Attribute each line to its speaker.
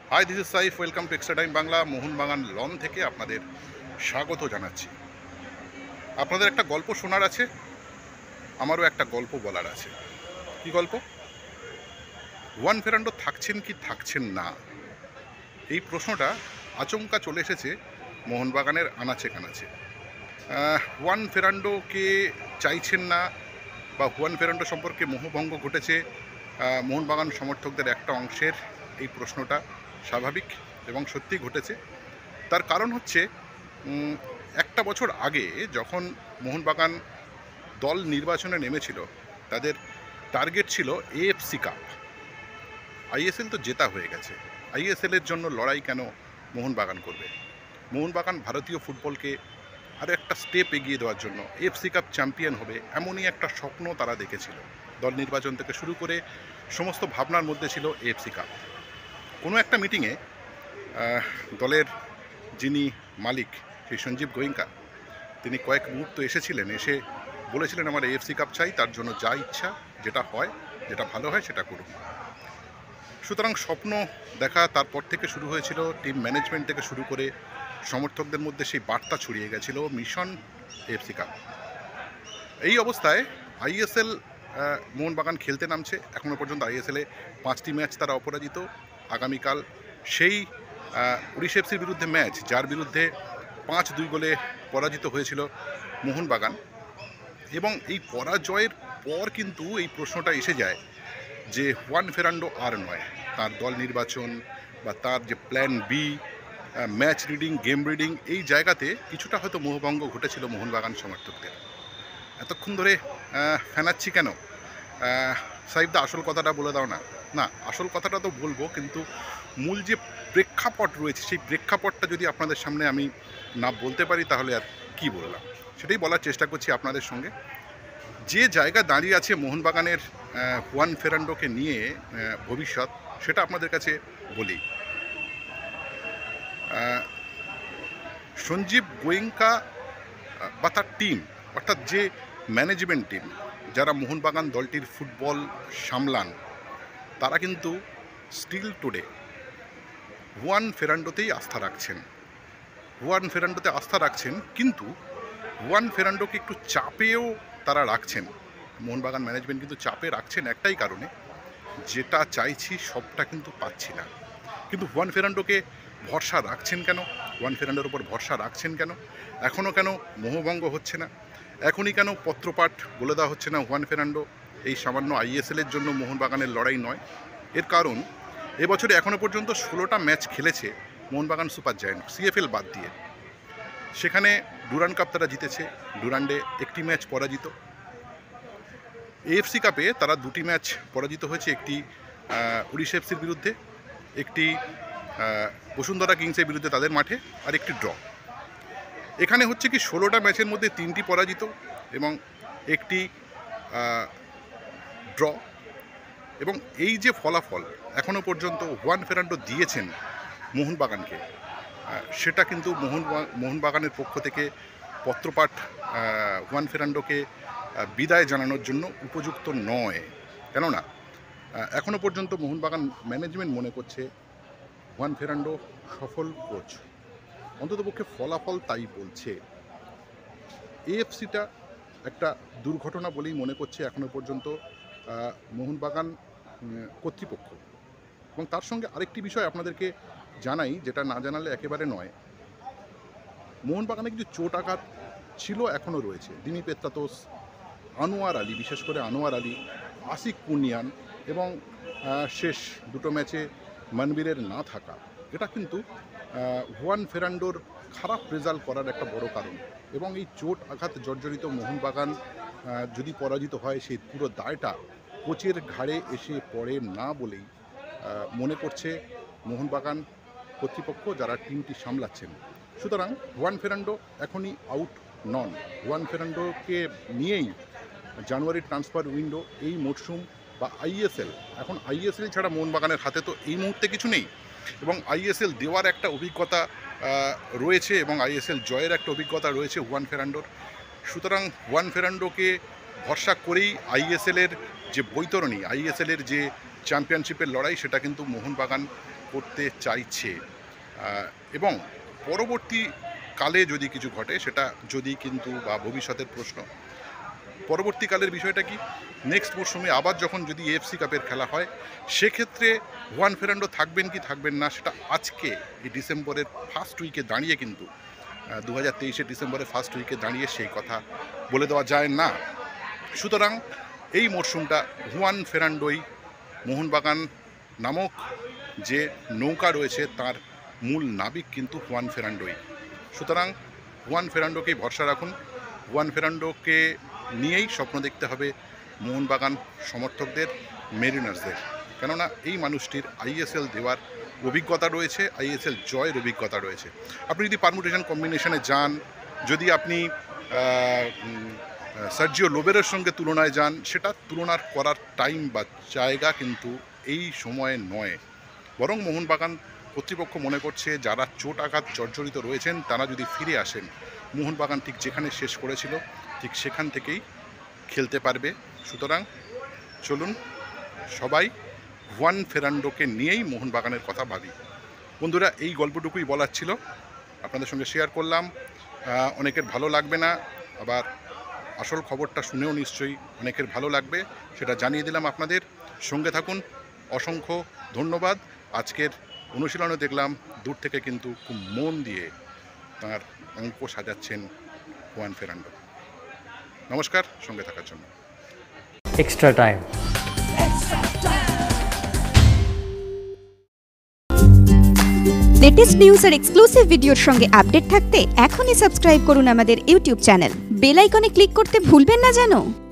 Speaker 1: High, this is Saif. Welcome to extra time Bangla. Mohun Bagan lawn থেকে আপনাদের স্বাগত জানাচ্ছি। আপনাদের একটা গল্প শোনার আছে, আমারও একটা গল্প বলার আছে। কি গল্প? হুয়ান ফেরান্ডো থাকছেন কি থাকছেন না, এই প্রশ্নটা আচমকা চলে এসেছে মোহনবাগানের আনাচে কানাচে। হুয়ান ফেরান্ডোকে চাইছেন না, বা হুয়ান ফেরান্ডো সম্পর্কে মোহভঙ্গ ঘটেছে মোহনবাগান সমর্থকদের একটা অংশের, এই প্রশ্নটা স্বাভাবিক এবং সত্যিই ঘটেছে। তার কারণ হচ্ছে একটা বছর আগে যখন মোহনবাগান দল নির্বাচনে নেমেছিল, তাদের টার্গেট ছিল এএফসি কাপ। আইএসএল তো জেতা হয়ে গেছে, আইএসএলের জন্য লড়াই কেন মোহনবাগান করবে? মোহনবাগান ভারতীয় ফুটবলকে আরও একটা স্টেপ এগিয়ে দেওয়ার জন্য এএফসি কাপ চ্যাম্পিয়ন হবে, এমনই একটা স্বপ্ন তারা দেখেছিল। দল নির্বাচন থেকে শুরু করে সমস্ত ভাবনার মধ্যে ছিল এএফসি কাপ। কোনো একটা মিটিংয়ে দলের যিনি মালিক, সেই সঞ্জীব গোয়েঙ্কা, তিনি কয়েক মুহূর্ত এসেছিলেন, এসে বলেছিলেন আমার এএফসি কাপ চাই, তার জন্য যা ইচ্ছা, যেটা হয়, যেটা ভালো হয় সেটা করুন। সুতরাং স্বপ্ন দেখা তারপর থেকে শুরু হয়েছিল, টিম ম্যানেজমেন্ট থেকে শুরু করে সমর্থকদের মধ্যে সেই বার্তা ছড়িয়ে গেছিল, মিশন এএফসি কাপ। এই অবস্থায় আইএসএল মোহনবাগান খেলতে নামছে। এখনও পর্যন্ত আইএসএলে 5টি ম্যাচ তারা অপরাজিত। আগামীকাল সেই উড়িষ্যা এফসির বিরুদ্ধে ম্যাচ, যার বিরুদ্ধে 5-2 গোলে পরাজিত হয়েছিল মোহনবাগান। এবং এই পরাজয়ের পর কিন্তু এই প্রশ্নটা এসে যায় যে হুয়ান ফেরান্ডো আর নয়, তার দল নির্বাচন বা তার যে plan B, match reading, game reading, এই জায়গাতে কিছুটা হয়তো মোহভঙ্গ ঘটেছিল মোহনবাগান সমর্থকদের। এতক্ষণ ধরে ফেনাচ্ছি কেন? সাইফদা, আসল কথাটা বলে দাও না। না, আসল কথাটা তো বলবো, কিন্তু মূল যে প্রেক্ষাপট রয়েছে, সেই প্রেক্ষাপটটা যদি আপনাদের সামনে আমি না বলতে পারি, তাহলে আর কি বললাম? সেটাই বলার চেষ্টা করছি আপনাদের সঙ্গে। যে জায়গা দাঁড়িয়ে আছে মোহনবাগানের হুয়ান ফেরান্ডোকে নিয়ে ভবিষ্যৎ, সেটা আপনাদের কাছে বলি। সঞ্জীব গোয়েঙ্কা বা তার টিম, অর্থাৎ যে ম্যানেজমেন্ট টিম, যারা মোহনবাগান দলটির ফুটবল সামলান, তারা কিন্তু স্টিল টুডে হুয়ান ফেরান্ডোতেই আস্থা রাখছেন। হুয়ান ফেরান্ডোতে আস্থা রাখছেন, কিন্তু হুয়ান ফেরান্ডোকে একটু চাপেও তারা রাখছেন। মোহনবাগান ম্যানেজমেন্ট কিন্তু চাপে রাখছেন একটাই কারণে, যেটা চাইছি সবটা কিন্তু পাচ্ছি না। কিন্তু হুয়ান ফেরান্ডোকে ভরসা রাখছেন কেন? হুয়ান ফেরান্ডোর উপর ভরসা রাখছেন কেন? এখনও কেন মোহভঙ্গ হচ্ছে না? এখনই কেন পত্রপাঠ বলে দেওয়া হচ্ছে না হুয়ান ফেরান্ডো এই সামান্য আইএসএলের জন্য মোহনবাগানের লড়াই নয়? এর কারণ, এবছরে এখনও পর্যন্ত 16টা ম্যাচ খেলেছে মোহনবাগান সুপার জায়ান্ট, সিএফএল বাদ দিয়ে। সেখানে ডুরান্ড কাপ তারা জিতেছে, ডুরান্ডে 1টি ম্যাচ পরাজিত। এএফসি কাপে তারা 2টি ম্যাচ পরাজিত হয়েছে, একটি উড়িষ্যা এফসির বিরুদ্ধে, একটি বসুন্ধরা কিংসের বিরুদ্ধে তাদের মাঠে, আর একটি ড্র। এখানে হচ্ছে কি 16টা ম্যাচের মধ্যে 3টি পরাজিত এবং একটি ড্র। এবং এই যে ফলাফল এখনও পর্যন্ত হুয়ান ফেরান্ডো দিয়েছেন মোহনবাগানকে, সেটা কিন্তু মোহনবাগানের পক্ষ থেকে পত্রপাঠ হুয়ান ফেরান্ডোকে বিদায় জানানোর জন্য উপযুক্ত নয়। কেননা এখনও পর্যন্ত মোহনবাগান ম্যানেজমেন্ট মনে করছে হুয়ান ফেরান্ডো সফল কোচ, অন্ততপক্ষে ফলাফল তাই বলছে। এএফসিটা একটা দুর্ঘটনা বলেই মনে করছে এখনও পর্যন্ত মোহনবাগান কর্তৃপক্ষ। এবং তার সঙ্গে আরেকটি বিষয় আপনাদেরকে জানাই, যেটা না জানালে একেবারে নয়। মোহনবাগানে কিছু চোট আঘাত ছিল, এখনও রয়েছে। দিমি পেত্রাতোস, আনোয়ার আলী, বিশেষ করে আনোয়ার আলী, আসিক পুনিয়ান, এবং শেষ 2টো ম্যাচে মনবীরের না থাকা, এটা কিন্তু হুয়ান ফেরান্ডোর খারাপ রেজাল্ট করার একটা বড় কারণ। এবং এই চোট আঘাত জর্জরিত মোহনবাগান যদি পরাজিত হয়, সেই পুরো দায়টা কোচের ঘাড়ে এসে পড়ে না বলেই মনে করছে মোহনবাগান কর্তৃপক্ষ, যারা টিমটি সামলাচ্ছেন। সুতরাং হুয়ান ফেরান্ডো এখনই আউট নন। হুয়ান ফেরান্ডোকে নিয়েই জানুয়ারির ট্রান্সফার উইন্ডো, এই মরশুম বা আইএসএল, এখন আইএসএল ছাড়া মোহনবাগানের হাতে তো এই মুহূর্তে কিছু নেই। এবং আইএসএল দেওয়ার একটা অভিজ্ঞতা রয়েছে, এবং আইএসএল জয়ের একটা অভিজ্ঞতা রয়েছে হুয়ান ফেরান্ডোর। সুতরাং হুয়ান ফেরান্ডোকে ভরসা করেই আইএসএলের যে বৈতরণী, আইএসএলের যে চ্যাম্পিয়নশিপের লড়াই, সেটা কিন্তু মোহনবাগান করতে চাইছে এবং পরবর্তীকালে যদি কিছু ঘটে, সেটা যদি কিন্তু বা ভবিষ্যতের প্রশ্ন, পরবর্তীকালের বিষয়টা কি, নেক্সট মরশুমে আবার যখন যদি এএফসি কাপের খেলা হয় সেক্ষেত্রে হুয়ান ফেরান্ডো থাকবেন কি থাকবেন না সেটা আজকে এই ডিসেম্বরের ফার্স্ট উইকে দাঁড়িয়ে কিন্তু 2023 ডিসেম্বরের ফার্স্ট উইকে দাঁড়িয়ে সেই কথা বলে দেওয়া যায় না। সুতরাং এই মরশুমটা হুয়ান ফেরান্ডোই, মোহনবাগান নামক যে নৌকা রয়েছে তার মূল নাবিক কিন্তু হুয়ান ফেরান্ডোই। সুতরাং হুয়ান ফেরান্ডোকেই ভরসা রাখুন, হুয়ান ফেরান্ডোকে নিয়েই স্বপ্ন দেখতে হবে মোহনবাগান সমর্থকদের, মেরিনার্সদের। কেননা এই মানুষটির আইএসএল দেওয়ার অভিজ্ঞতা রয়েছে, আইএসএল জয়ের অভিজ্ঞতা রয়েছে। আপনি যদি পারমুটেশন কম্বিনেশনে যান, যদি আপনি সার্জিও লোবেরের সঙ্গে তুলনায় যান, সেটা তুলনার করার টাইম বা জায়গা কিন্তু এই সময়ে নয়। বরং মোহনবাগান কর্তৃপক্ষ মনে করছে যারা চোট আঘাত জর্জরিত রয়েছেন তারা যদি ফিরে আসেন, মোহনবাগান ঠিক যেখানে শেষ করেছিল ঠিক সেখান থেকেই খেলতে পারবে। সুতরাং চলুন সবাই হুয়ান ফেরান্ডোকে নিয়েই মোহনবাগানের কথা ভাবি। বন্ধুরা, এই গল্পটুকুই বলার ছিল, আপনাদের সঙ্গে শেয়ার করলাম। অনেকের ভালো লাগবে না, আবার আসল খবরটা শুনেও নিশ্চয়ই অনেকের ভালো লাগবে, সেটা জানিয়ে দিলাম আপনাদের। সঙ্গে থাকুন, অসংখ্য ধন্যবাদ। আজকের অনুশীলনে দেখলাম দূর থেকে কিন্তু খুব মন দিয়ে তার অঙ্ক সাজাচ্ছেন হুয়ান ফেরান্ডো। নমস্কার, সঙ্গে থাকার জন্য।
Speaker 2: Extra time.
Speaker 3: লেটেস্ট নিউজ আর এক্সক্লুসিভ ভিডিওর সঙ্গে আপডেট থাকতে এখনই সাবস্ক্রাইব করুন আমাদের ইউটিউব চ্যানেল। বেল আইকনে ক্লিক করতে ভুলবেন না যেন।